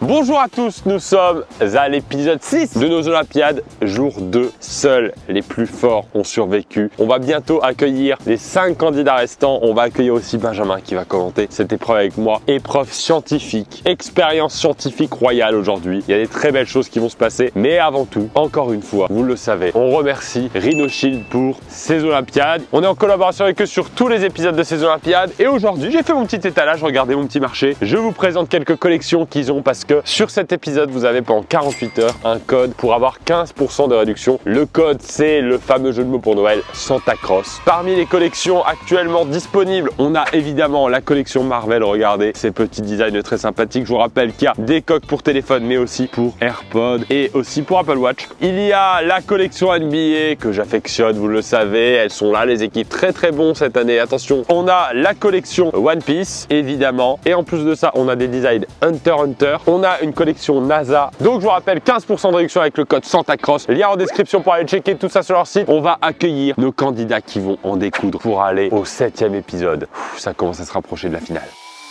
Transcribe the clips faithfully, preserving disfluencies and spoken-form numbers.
Bonjour à tous, nous sommes à l'épisode six de nos Olympiades, jour deux. Seuls les plus forts ont survécu. On va bientôt accueillir les cinq candidats restants. On va accueillir aussi Benjamin qui va commenter cette épreuve avec moi. Épreuve scientifique, expérience scientifique royale aujourd'hui. Il y a des très belles choses qui vont se passer. Mais avant tout, encore une fois, vous le savez, on remercie Rhinoshield pour ces Olympiades. On est en collaboration avec eux sur tous les épisodes de ces Olympiades. Et aujourd'hui, j'ai fait mon petit étalage, regardez mon petit marché. Je vous présente quelques collections qu'ils ont parce que sur cet épisode, vous avez pendant quarante-huit heures un code pour avoir quinze pour cent de réduction. Le code, c'est le fameux jeu de mots pour Noël, Santa Cross. Parmi les collections actuellement disponibles, on a évidemment la collection Marvel. Regardez ces petits designs très sympathiques. Je vous rappelle qu'il y a des coques pour téléphone, mais aussi pour AirPods et aussi pour Apple Watch. Il y a la collection N B A que j'affectionne, vous le savez. Elles sont là, les équipes très très bons cette année. Attention, on a la collection One Piece, évidemment. Et en plus de ça, on a des designs Hunter x Hunter. On a une collection NASA. Donc je vous rappelle, quinze pour cent de réduction avec le code Santa Cross. Lien en description pour aller checker tout ça sur leur site. On va accueillir nos candidats qui vont en découdre pour aller au septième épisode. Ouf, ça commence à se rapprocher de la finale.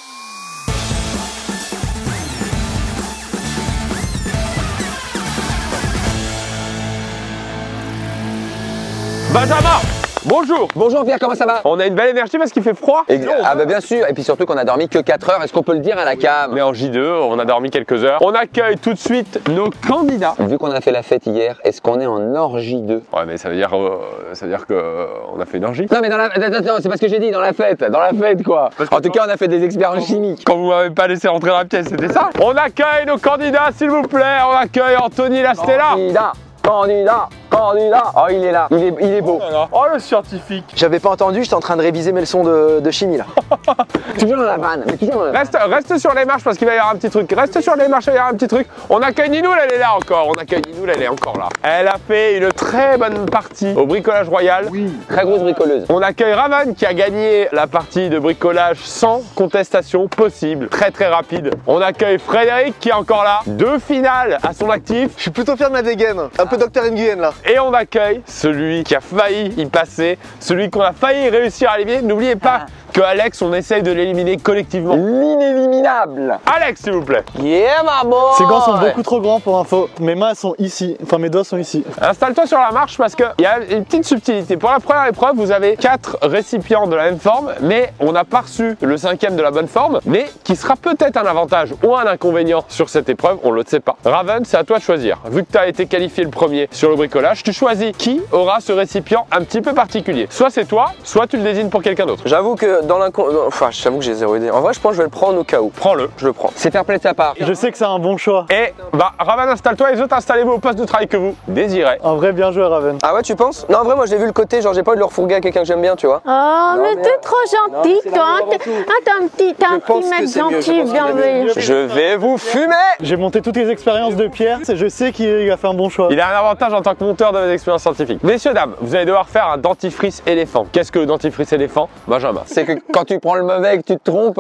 Benjamin! Bonjour! Bonjour Pierre, comment ça va? On a une belle énergie parce qu'il fait froid. Et, ah bah bien sûr, et puis surtout qu'on a dormi que quatre heures, est-ce qu'on peut le dire à la cam? Mais en J deux, on a dormi quelques heures. On accueille tout de suite nos candidats. Vu qu'on a fait la fête hier, est-ce qu'on est en orgie deux? Ouais, mais ça veut dire, euh, ça veut dire que euh, on a fait une orgie. Non mais dans la... Attends, c'est pas ce que j'ai dit, dans la fête, dans la fête quoi. En tout cas, on a fait des expériences chimiques. Quand vous m'avez pas laissé rentrer dans la pièce, c'était ça? On accueille nos candidats, s'il vous plaît. On accueille Anthony Lastella. Candidat, candidat, candidat. Oh, il est là, il est, il est beau. Oh, oh, le scientifique. J'avais pas entendu, j'étais en train de réviser mes leçons de, de chimie là. Toujours dans la vanne, mais toujours dans la vanne. Reste, reste sur les marches parce qu'il va y avoir un petit truc. Reste sur les marches, il va y avoir un petit truc. On accueille Ninou, elle est là encore. On accueille Ninou, elle est encore là. Elle a fait une très bonne partie au bricolage royal. Oui, très grosse bricoleuse. On accueille Raven qui a gagné la partie de bricolage sans contestation possible. Très très rapide. On accueille Frédéric qui est encore là. Deux finales à son actif. Je suis plutôt fier de ma dégaine, un peu docteur Nguyen là. Et on accueille celui qui a failli y passer, celui qu'on a failli réussir à éliminer. N'oubliez pas que Alex, on essaye de l'éliminer collectivement. L'inéliminable. Alex, s'il vous plaît. Yeah, ma boy. Ces gants sont beaucoup trop grands pour info. Mes mains sont ici, enfin mes doigts sont ici. Installe-toi sur la marche parce qu'il y a une petite subtilité. Pour la première épreuve, vous avez quatre récipients de la même forme, mais on n'a pas reçu le cinquième de la bonne forme, mais qui sera peut-être un avantage ou un inconvénient sur cette épreuve, on ne le sait pas. Raven, c'est à toi de choisir. Vu que tu as été qualifié le premier sur le bricolage, tu choisis qui aura ce récipient un petit peu particulier. Soit c'est toi, soit tu le désignes pour quelqu'un d'autre. J'avoue que dans l'incon... Enfin, j'avoue que j'ai zéro idée. En vrai, je pense que je vais le prendre au cas où. Prends-le. Je le prends. C'est fair play de sa part. Je sais que c'est un bon choix. Et bah, Raven, installe-toi et les autres, installez-vous au poste de travail que vous désirez. En vrai, bien joué Raven. Ah ouais, tu penses? Non, en vrai, moi, j'ai vu le côté, genre, j'ai pas envie de le refourguer à quelqu'un que j'aime bien, tu vois. Oh, mais mais- t'es trop gentil, c'est toi. l'amour avant T'es tout. ah, t'es un petit, t'es un pense petit que mec c'est mieux, je gentil, pense qu'il est mieux. bienveillant. Je vais vous fumer. J'ai monté toutes les expériences de Pierre, et je sais qu'il a fait un bon choix. Il a un avantage en tant que monteur de mes expériences scientifiques. Messieurs, dames, vous allez devoir faire un dentifrice éléphant. Qu'est-ce que le dentifrice éléphant? Benjamin. C'est que quand tu prends le mauvais et que tu te trompes.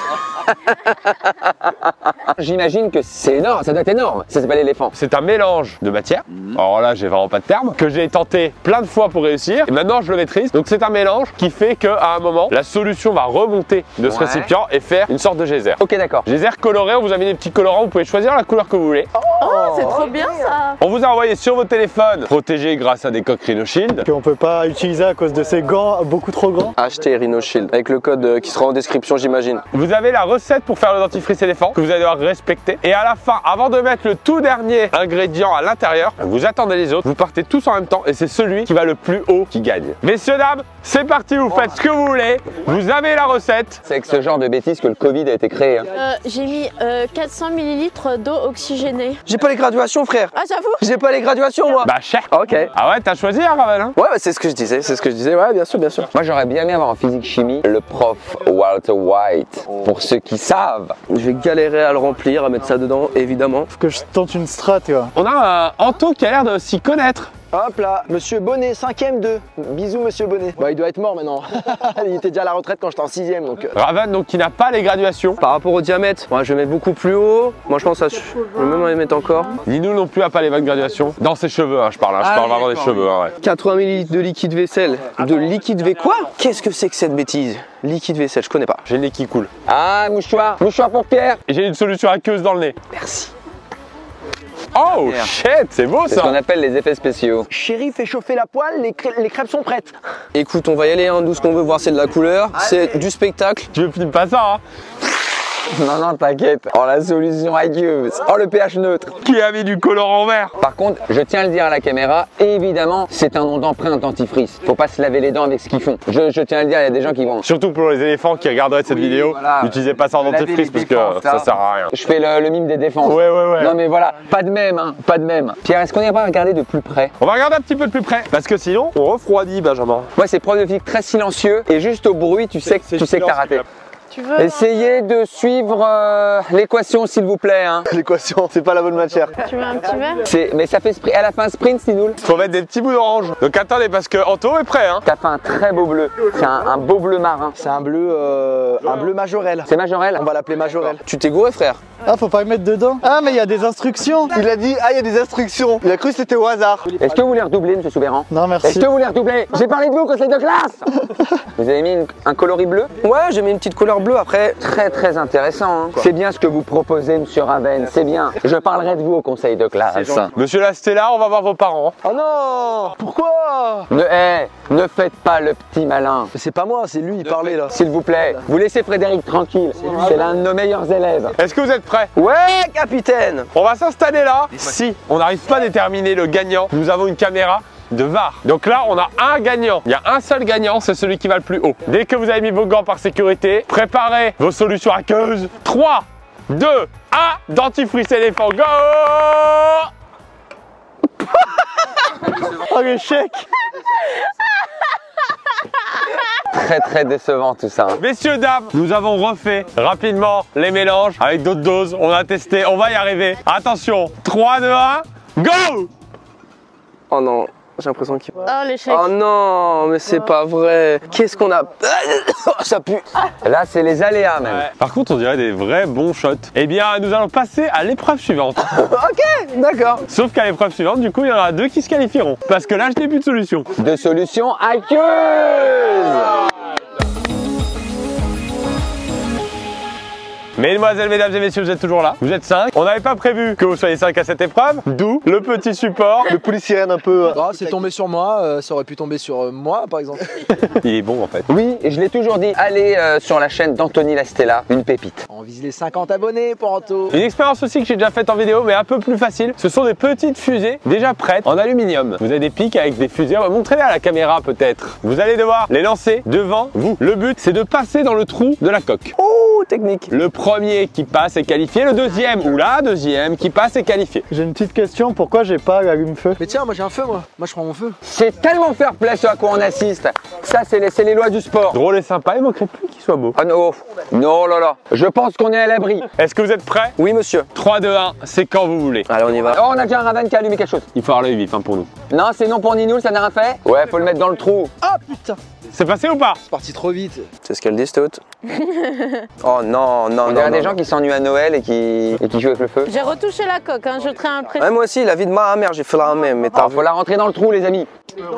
J'imagine que c'est énorme, ça doit être énorme. Ça s'appelle l'éléphant. C'est un mélange de matière. Alors là, j'ai vraiment pas de terme. Que j'ai tenté plein de fois pour réussir. Et maintenant, je le maîtrise. Donc, c'est un mélange qui fait qu'à un moment, la solution va remonter de ce Ouais. récipient et faire une sorte de geyser. Ok, d'accord. Geyser coloré, on vous a mis des petits colorants. Vous pouvez choisir la couleur que vous voulez. Oh, c'est trop bien ça. On vous a envoyé sur vos téléphones, protégés grâce à des coques Rhinoshield. Qu'on peut pas utiliser à cause de ces gants beaucoup trop grands. Acheter Rhinoshield avec le code euh, qui sera en description, j'imagine. Vous avez la recette pour faire le dentifrice éléphant que vous allez devoir respecter. Et à la fin, avant de mettre le tout dernier ingrédient à l'intérieur, vous attendez les autres, vous partez tous en même temps et c'est celui qui va le plus haut qui gagne. Messieurs, dames, c'est parti, vous faites ce que vous voulez. Vous avez la recette. C'est avec ce genre de bêtises que le Covid a été créé. Hein. Euh, J'ai mis euh, quatre cents millilitres d'eau oxygénée. J'ai pas les graduations, frère. Ah, j'avoue. J'ai pas les graduations, moi. Bah, cher. Ok. Ah ouais, t'as choisi, hein, Ravel, hein? Ouais, bah, c'est ce que je disais, c'est ce que je disais. Ouais, bien sûr, bien sûr. Moi, j'aurais bien aimé avoir en physique chimie le prof Walter White. Pour ceux qui savent. Je vais galérer à le remplir, à mettre ça dedans, évidemment. Faut que je tente une strat, tu vois. On a un Anto qui a l'air de s'y connaître Hop là, monsieur Bonnet, cinquième deux. Bisous monsieur Bonnet. Bah il doit être mort maintenant. Il était déjà à la retraite quand j'étais en sixième donc. Euh... Raven donc qui n'a pas les graduations. Par rapport au diamètre, moi je vais mettre beaucoup plus haut. Moi je pense que ça, je vais même les mettre encore. Nino non plus a pas les bonnes graduations. Dans ses cheveux, hein, je parle, hein, je Ah, parle oui, vraiment des cheveux. Hein, ouais. quatre-vingts millilitres de liquide vaisselle. De liquide vaisselle. Quoi? Qu'est-ce que c'est que cette bêtise? Liquide vaisselle, je connais pas. J'ai le nez qui coule. Ah, mouchoir, mouchoir pour Pierre. Et j'ai une solution aqueuse dans le nez. Merci. Oh shit, c'est beau C'est ce qu'on ça. appelle les effets spéciaux. Chérie, fais chauffer la poêle, les, crê les crêpes sont prêtes. Écoute, on va y aller, hein, d'où ce qu'on veut voir, c'est de la couleur, c'est du spectacle. Tu veux filmer pas ça, hein? Non, non, t'inquiète. Oh, la solution aqueuse. Oh, le pH neutre. Qui a mis du colorant vert? Par contre, je tiens à le dire à la caméra, évidemment, c'est un nom d'emprunt dentifrice. Faut pas se laver les dents avec ce qu'ils font. Je, je tiens à le dire, il y a des gens qui vont. Surtout pour les éléphants qui regarderaient cette Oui, vidéo, voilà. n'utilisez pas ça en Lavez dentifrice les parce que défenses, ça là. sert à rien. Je fais le, le mime des défenses. Ouais, ouais, ouais. Non, mais voilà, pas de même, hein, pas de même. Pierre, est-ce qu'on irait pas regarder de plus près? On va regarder un petit peu de plus près parce que sinon on refroidit Benjamin. Moi, c'est pronostic très silencieux et juste au bruit, tu sais que tu sais que t'as raté. Tu veux Essayez de suivre euh, l'équation, s'il vous plaît. Hein. L'équation, c'est pas la bonne matière. Tu veux un petit verre? C'est- Mais ça fait spri- à la fin sprint, Sinoul. Faut mettre des petits bouts d'orange. Donc attendez parce que Anto est prêt, hein. T'as fait un très beau bleu. C'est un, un beau bleu marin. C'est un bleu, euh, un bleu majorel. C'est Majorel. On va l'appeler majorel. Tu t'es gouré, frère? Ah, faut pas le mettre dedans. Ah, mais il y a des instructions. Il a dit, ah, il y a des instructions. Il a cru que c'était au hasard. Est-ce que vous voulez redoubler, monsieur Soubéran? Non, Est-ce merci. que vous voulez redoubler? J'ai parlé de vous au conseil de classe. Vous avez mis une- un coloris bleu? Ouais, j'ai mis une petite couleur bleue après. Très très intéressant. Hein. C'est bien ce que vous proposez, monsieur Raven. C'est bien. Je parlerai de vous au conseil de classe. Monsieur Lastella, on va voir vos parents. Oh non! Pourquoi? Ne, hey, ne faites pas le petit malin. C'est pas moi, c'est lui, il parlait là. S'il vous plaît, vous laissez Frédéric tranquille. C'est l'un de nos meilleurs élèves. Est-ce que vous êtes prêts? Ouais, capitaine. On va s'installer là. Si on n'arrive pas à déterminer le gagnant, nous avons une caméra de V A R. Donc là, on a un gagnant. Il y a un seul gagnant, c'est celui qui va le plus haut. Dès que vous avez mis vos gants par sécurité, préparez vos solutions aqueuses. trois, deux, un, dentifrice éléphant, go! Oh, l'échec. Très très décevant tout ça. Messieurs, dames, nous avons refait rapidement les mélanges avec d'autres doses. On a testé, on va y arriver. Attention, trois, deux, un, go! Oh non, j'ai l'impression qu'il... Oh, l'échec. Oh non, mais c'est pas vrai. Qu'est-ce qu'on a... Ça pue. Là, c'est les aléas même. Ouais. Par contre, on dirait des vrais bons shots. Eh bien, nous allons passer à l'épreuve suivante. Ok, d'accord. Sauf qu'à l'épreuve suivante, du coup, il y en aura deux qui se qualifieront. Parce que là, je n'ai plus de solution. De solutions aqueuses. Mesdemoiselles, mesdames et messieurs, vous êtes toujours là. Vous êtes cinq. On n'avait pas prévu que vous soyez cinq à cette épreuve. D'où le petit support. Le poulet sirène un peu. euh, Ah, c'est tombé sur moi, euh, ça aurait pu tomber sur euh, moi par exemple. Il est bon en fait. Oui, et je l'ai toujours dit, allez euh, sur la chaîne d'Anthony Lastella, une pépite. On vise les cinquante abonnés pour Anto. Une expérience aussi que j'ai déjà faite en vidéo, mais un peu plus facile. Ce sont des petites fusées déjà prêtes en aluminium. Vous avez des pics avec des fusées. On va montrer à la caméra peut-être. Vous allez devoir les lancer devant vous. Le but, c'est de passer dans le trou de la coque. Oh, technique. Le premier qui passe est qualifié. Le deuxième ou la deuxième qui passe est qualifié. J'ai une petite question. Pourquoi j'ai pas l'allume-feu? Mais tiens, moi j'ai un feu moi. Moi je prends mon feu. C'est tellement fair play ce à quoi on assiste. Ça, c'est les, c'est les lois du sport. Drôle et sympa, il manquerait plus qu'il soit beau. Ah non, non là là. Je pense qu'on est à l'abri. Est-ce que vous êtes prêts? Oui, monsieur. trois, deux, un, c'est quand vous voulez. Allez, on y va. Oh, on a déjà un Raven qui a allumé quelque chose. Il faut avoir l'œil vif hein, pour nous. Non, c'est non pour Ninoul, ça n'a rien fait. Ouais, faut le mettre dans le trou. Ah putain, C'est passé ou pas? c'est parti trop vite. C'est ce qu'elle dit, Stout. Oh non, non, On non. dirait non, des gens non. qui s'ennuient à Noël et qui, et qui jouent avec le feu. J'ai retouché la coque, hein. Je ferai un pré... Ouais, moi aussi, la vie de ma mère, j'ai fait la même. Mais t'as Alors, faut la rentrer dans le trou, les amis.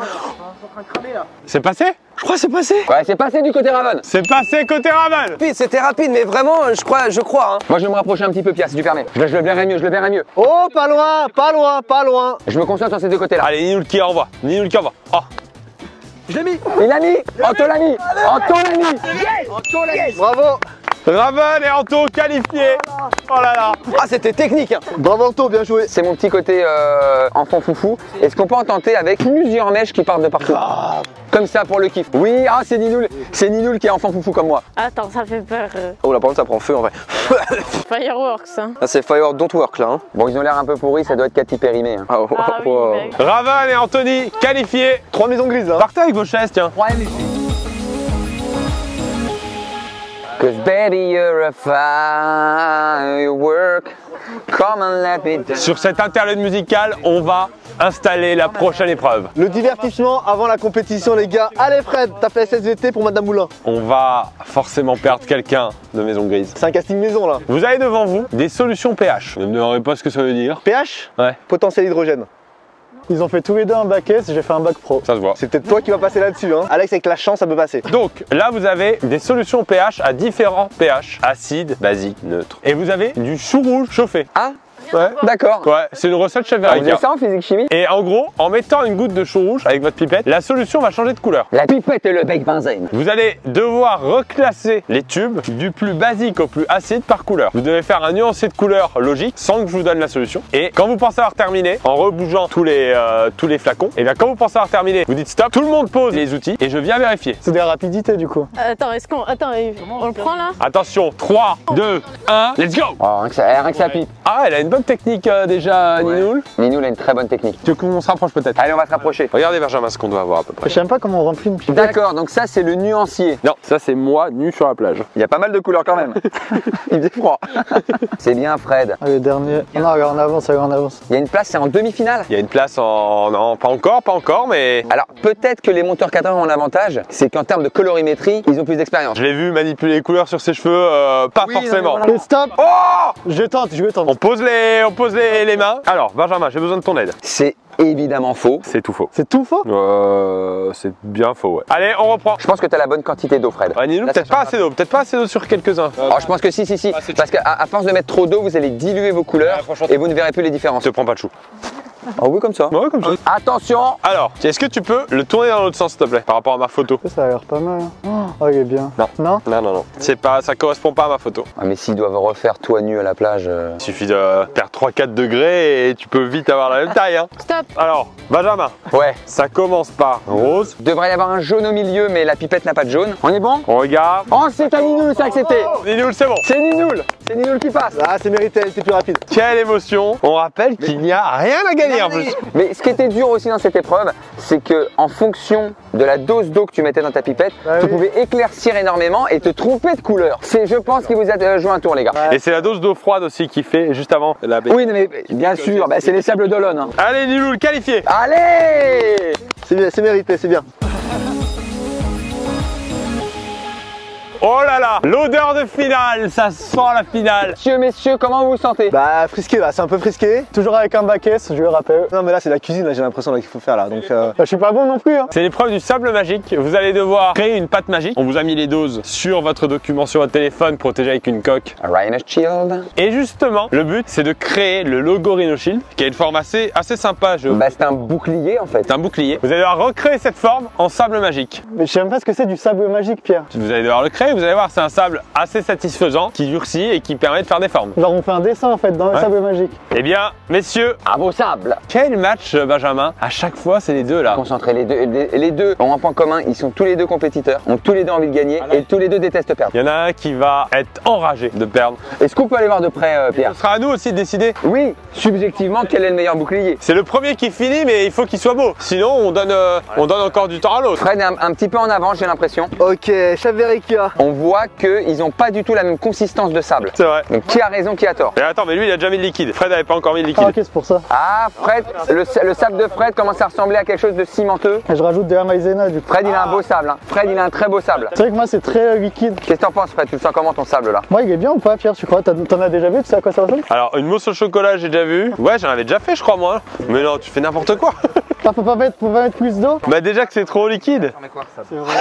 C'est passé? Je crois que c'est passé. Ouais, c'est passé du côté Raven. C'est passé côté Raven. Rapide, c'était rapide, mais vraiment, je crois, je crois. Hein. Moi, je vais me rapprocher un petit peu, Pierre, si tu permets. Je, je le verrai mieux, je le verrai mieux. Oh, pas loin, pas loin, pas loin. Je me concentre sur ces deux côtés-là. Allez, Ninoul qui envoie. Ninoul qui envoie. Oh. Je l'ai mis. Il l'a mis. Anto l'a mis. Anto l'a mis. Bravo. Raven et Anto qualifiés. Oh là là. Ah, c'était technique. Hein. Bravo Anto, bien joué. C'est mon petit côté euh, enfant foufou. Est-ce qu'on peut en tenter avec plusieurs mèches qui partent de partout? Comme ça pour le kiff. Oui, ah c'est Ninoul. C'est Ninoul qui est enfant foufou comme moi. Attends, ça fait peur. euh. Oh, là, par contre, ça prend feu en vrai. Fireworks, hein. Ah, c'est Firework Don't Work là. Hein. Bon, ils ont l'air un peu pourris, ça doit être Katy Perry mais. Hein. Ah, oh, Ah oui, wow. bah, Raven et Anthony qualifiés. Trois maisons grises là. Partez avec vos chaises, tiens. Cause baby you're a firework. Come and let me down. Sur cette interlude musicale, on va installer la prochaine épreuve. Le divertissement avant la compétition, les gars. Allez, Fred, t'as fait S S V T pour Madame Moulin. On va forcément perdre quelqu'un de Maison Grise. C'est un casting maison, là. Vous avez devant vous des solutions pH. Vous ne me demanderez pas ce que ça veut dire. pH, Ouais, potentiel hydrogène. Ils ont fait tous les deux un bac S, j'ai fait un bac pro. ça se voit. C'est peut-être toi qui vas passer là-dessus, hein. Alex, avec la chance, ça peut passer. Donc là, vous avez des solutions pH à différents pH. Acide, basique, neutre. Et vous avez du chou rouge chauffé. Ah, Ouais. d'accord. Ouais, c'est une recette chef On faisait Verica. ça en physique chimie. Et en gros, en mettant une goutte de chou rouge avec votre pipette, la solution va changer de couleur. La pipette et le bec benzène. Vous allez devoir reclasser les tubes du plus basique au plus acide par couleur. Vous devez faire un nuancé de couleur logique sans que je vous donne la solution. Et quand vous pensez avoir terminé, en rebougeant tous les, euh, tous les flacons, et bien quand vous pensez avoir terminé, vous dites stop, tout le monde pose les outils et je viens vérifier. C'est des rapidités, du coup. Attends, est-ce qu'on. Attends, on le prend là? Attention, trois, deux, un, let's go! Oh, rien que ça, rien que ça pipe. Ah, elle a une bonne technique euh, déjà, Ninoul. Ninou, il a une très bonne technique. Tu veux qu'on se rapproche peut-être? Allez, on va se rapprocher. Regardez Benjamin ce qu'on doit avoir à peu près. Je sais même pas comment on remplit une pipette. D'accord, donc ça, c'est le nuancier. Non, ça c'est moi nu sur la plage. Il y a pas mal de couleurs quand même. Il faisait froid. C'est bien, Fred. Ah, le dernier. Non, regarde, on avance, regarde, on avance. Il y a une place, c'est en demi-finale. Il y a une place en... Non, pas encore, pas encore, mais... Alors, peut-être que les monteurs cadreurs ont un avantage, c'est qu'en termes de colorimétrie, ils ont plus d'expérience. Je l'ai vu manipuler les couleurs sur ses cheveux, euh, pas Oui, forcément. non, mais Et stop. Oh! Je tente, je tente. On pose les, on pose les, les mains. Alors, Benjamin, j'ai besoin de ton aide. C'est évidemment faux. C'est tout faux. C'est tout faux? Euh, c'est bien faux, ouais. Allez, on reprend. Je pense que tu as la bonne quantité d'eau, Fred. Ouais, Nilou, Là, peut-être ça pas change assez d'eau, peut-être pas assez d'eau sur quelques-uns. Alors, je pense que si, si, si. Parce qu'à à force de mettre trop d'eau, vous allez diluer vos couleurs Ouais, franchement, et vous ne verrez plus les différences. Je te prends pas de chou. Oh oui, comme ça. Ouais, comme ça. Attention. Alors, est-ce que tu peux le tourner dans l'autre sens, s'il te plaît, par rapport à ma photo? Ça a l'air pas mal. Oh, il est bien. Non. Non? Non, non, non. C'est pas, ça correspond pas à ma photo. Ah, mais s'ils doivent refaire toi nu à la plage. euh, Il suffit de perdre trois quatre degrés et tu peux vite avoir la même taille, hein. Stop! Alors, Benjamin, Ouais. ça commence par rose. Il devrait y avoir un jaune au milieu, mais la pipette n'a pas de jaune. On est bon? On regarde. Oh, c'est un Ninoul, c'est accepté. Ninoul, c'est bon. C'est Ninoul. C'est Ninoul qui passe. Ah, c'est mérité, c'est plus rapide. Quelle émotion. On rappelle qu'il n'y a rien à gagner en plus. Mais ce qui était dur aussi dans cette épreuve, c'est que en fonction de la dose d'eau que tu mettais dans ta pipette, Bah tu oui. pouvais éclaircir énormément et te tromper de couleur. C'est, je pense, qu'il vous a euh, joué un tour, les gars. Et c'est la dose d'eau froide aussi qui fait juste avant la baie. Oui, non, mais bien sûr, bah, c'est les sables d'Olonne. Hein. Allez, Niloul, qualifié. Allez! C'est bien, c'est mérité, c'est bien. Oh là là, l'odeur de finale, ça sent la finale. Messieurs, messieurs, comment vous vous sentez? Bah, frisqué, là, c'est un peu frisqué. Toujours avec un bac S, je le rappelle. Non, mais là, c'est la cuisine, là, j'ai l'impression là, qu'il faut faire là. Donc, euh... bah, je suis pas bon non plus, hein. C'est l'épreuve du sable magique. Vous allez devoir créer une pâte magique. On vous a mis les doses sur votre document, sur votre téléphone, protégé avec une coque. Rhino Shield. Et justement, le but, c'est de créer le logo Rhino Shield, qui a une forme assez, assez sympa. Je... Bah, c'est un bouclier en fait. C'est un bouclier. Vous allez devoir recréer cette forme en sable magique. Mais je sais même pas ce que c'est du sable magique, Pierre. Vous allez devoir le créer, vous allez voir, c'est un sable assez satisfaisant, qui durcit et qui permet de faire des formes. Genre, on fait un dessin en fait dans le Ouais. sable magique. Eh bien, messieurs, Un beau sable. quel match, Benjamin? À chaque fois, c'est les deux là. Concentrez les deux. Les, les deux ont un point commun, ils sont tous les deux compétiteurs, ont tous les deux envie de gagner et tous les deux détestent perdre. Il y en a un qui va être enragé de perdre. Est-ce qu'on peut aller voir de près, euh, Pierre? Ce sera à nous aussi de décider. Oui, subjectivement, quel est le meilleur bouclier? C'est le premier qui finit, mais il faut qu'il soit beau. Sinon, on donne, euh, on donne encore du temps à l'autre. Fred est un, un petit peu en avant, j'ai l'impression. Ok, chef Verica. On voit qu'ils n'ont pas du tout la même consistance de sable. C'est vrai. Donc qui a raison, qui a tort? Et attends, mais lui, il a déjà mis le liquide. Fred n'avait pas encore mis le Ah, liquide. ok, c'est pour ça. Ah, Fred, le, le sable de Fred commence à ressembler à quelque chose de cimenteux. Et je rajoute de la maïzena du coup. Fred, il a un beau sable. Hein. Fred, il a un très beau sable. C'est vrai que moi, c'est très euh, liquide. Qu'est-ce que t'en penses, Fred? Tu le sens comment ton sable là? Moi, il est bien ou pas, Pierre, tu crois? T'en t'en as déjà vu? Tu sais à quoi ça ressemble? Alors, une mousse au chocolat, j'ai déjà vu. Ouais, j'en avais déjà fait, je crois, moi. Mais non, tu fais n'importe quoi. Ah, faut pas mettre, faut pas mettre plus d'eau? Bah, déjà que c'est trop liquide. C'est vrai.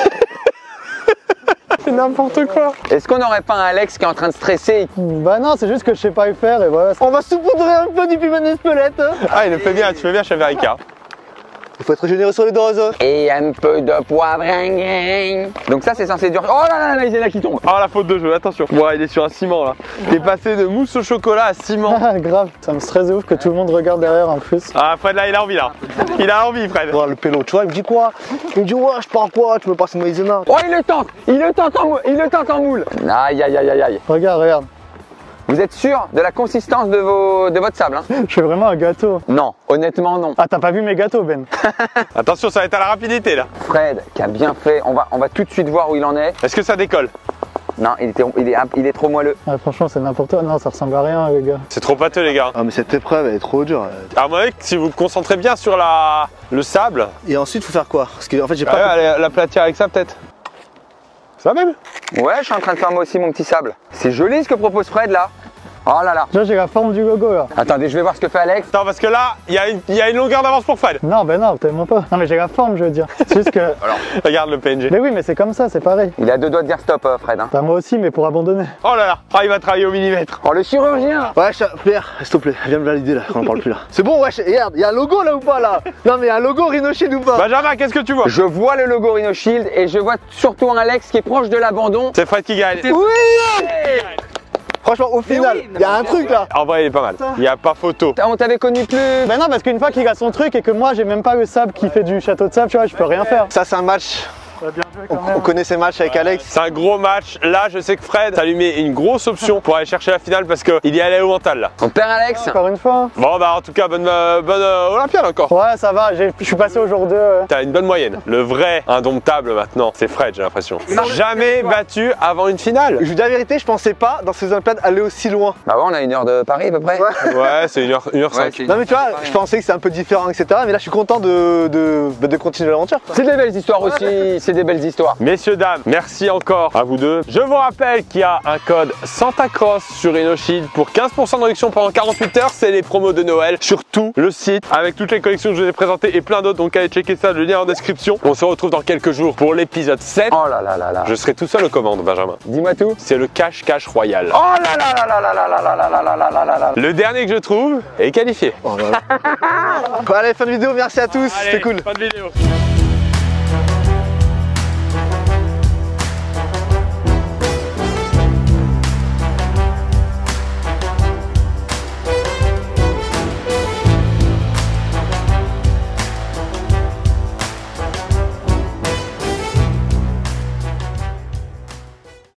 C'est n'importe quoi. Est-ce qu'on n'aurait pas un Alex qui est en train de stresser? Bah non, c'est juste que je sais pas le faire et voilà. On va saupoudrer un peu du piment d'Espelette. Ah, il le fait bien, tu fais bien, chef Verica. Il faut être généreux sur les doses. Et un peu de poivre. Donc ça, c'est censé durer. Oh là là, là, il y en a qui tombe. Ah, la faute de jeu, attention. Ouais, il est sur un ciment là. T'es passé de mousse au chocolat à ciment. Ah, grave, ça me stresse de ouf que tout le monde regarde derrière en plus. Ah, Fred là, il a envie là. Il a envie, Fred. Voir le pélo, tu vois, il me dit quoi? Il me dit ouais, je pars quoi? Tu me passes une maïzena? Oh, il le tente. Il le tente en moule. Il le tente en moule. Aïe, aïe, aïe, aïe, aïe. Regarde, regarde. Vous êtes sûr de la consistance de, vos, de votre sable, hein? Je fais vraiment un gâteau. Non, honnêtement, non. Ah, t'as pas vu mes gâteaux, Ben? Attention, ça va être à la rapidité là. Fred, qui a bien fait. On va, on va tout de suite voir où il en est. Est-ce que ça décolle? Non, il, était, il, est, il est trop moelleux. Ouais, franchement, c'est n'importe quoi. Non, ça ressemble à rien, les gars. C'est trop pâteux, les gars. Ah, mais cette épreuve, elle est trop dure. À mon avis, si vous vous concentrez bien sur la... le sable. Et ensuite, faut faire quoi? Parce que en fait, j'ai Ouais, pas. allez, la platir avec ça, peut-être. Ça va même? Ouais, je suis en train de faire moi aussi mon petit sable. C'est joli ce que propose Fred là. Oh là là. Déjà, j'ai la forme du logo là. Attendez, je vais voir ce que fait Alex. Non, parce que là, il y, a une- il y a une longueur d'avance pour Fred. Non, ben non, tellement pas. Non, mais j'ai la forme, je veux dire. C'est juste que. Regarde le P N G. Mais oui, mais c'est comme ça, c'est pareil. Il a deux doigts de dire stop, euh, Fred. Hein. Bah, moi aussi, mais pour abandonner. Oh là là, ah, il va travailler au millimètre. Oh, le chirurgien. Ouais, Pierre, s'il te plaît, viens me valider là, on en parle plus là. C'est bon, wesh, regarde, il y a un logo là ou pas là? Non, mais il y a un logo Rhino Shield ou pas? Benjamin, qu'est-ce que tu vois? Je vois le logo Rhino Shield et je vois surtout un Alex qui est proche de l'abandon. C'est Fred qui gagne. Oui! Franchement, au final, il y a un truc là. En vrai, il est pas mal. Il n'y a pas photo. On t'avait connu plus. Ben non, parce qu'une fois qu'il a son truc et que moi j'ai même pas le sable qui fait du château de sable, tu vois, je peux rien faire. Ça, c'est un match. On, on connaît ces matchs avec Alex. C'est un gros match. Là, je sais que Fred, ça lui met une grosse option pour aller chercher la finale parce qu'il y allait au mental là. On perd Alex. Encore une fois. Bon, bah en tout cas, bonne, euh, bonne euh, Olympiade encore. Ouais, ça va, j'ai- je suis passé au jour deux. euh. T'as une bonne moyenne. Le vrai indomptable maintenant, c'est Fred, j'ai l'impression. Jamais battu avant une finale. Je vous dis la vérité, je pensais pas dans ces Olympiades aller aussi loin. Bah ouais, on a une heure de Paris à peu près. Ouais, c'est une heure cinq. c'est- Non mais tu vois, je pensais que c'est un peu différent, et cetera. Mais là, je suis content de, de, de continuer l'aventure. C'est des belles histoires aussi. C'est des belles histoires. Messieurs, dames, merci encore à vous deux. Je vous rappelle qu'il y a un code Santa Cross sur Rhino Shield pour quinze pour cent de réduction pendant quarante-huit heures. C'est les promos de Noël sur tout le site avec toutes les collections que je vous ai présentées et plein d'autres. Donc allez checker ça, le lien en description. On se retrouve dans quelques jours pour l'épisode sept. Oh là là là là. Je serai tout seul aux commandes, Benjamin. Dis-moi tout. C'est le cache-cache royal. Oh là là là là là là là là là là là là là là là. Le dernier que je trouve est qualifié. Bon, allez, fin de vidéo, merci à tous, c'était cool. Fin de vidéo.